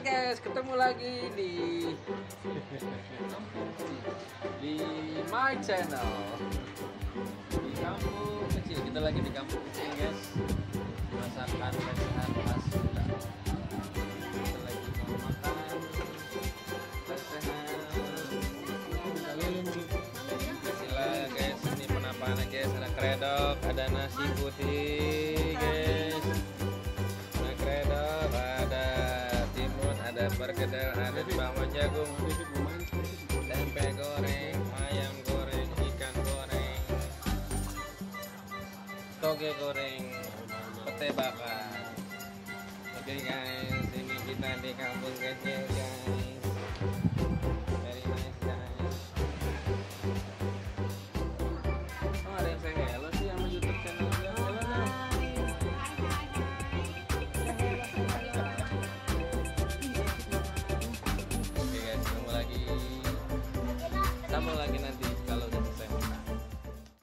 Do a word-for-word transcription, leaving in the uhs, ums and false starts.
guys, ketemu lagi di di my channel. Di kampung kecil, kita lagi di kampung kecil guys. Masakan lesehan khas Sunda. Kita lagi mau makan lesehan. Sila guys, ini penampakannya guys. Ada kredok, ada nasi putih guys. Ada kredok, ada timun, ada perkedel, ada bawang jagung, tempe goreng, ayam goreng, ikan goreng, toge goreng, pete bakar. Oke guys, ini kita di kampung kecil guys. Very nice guys. Oh, ada yang saya hello sih sama YouTube channel dia. Halo, nah. Oke guys, ketemu lagi. Ketemu lagi nanti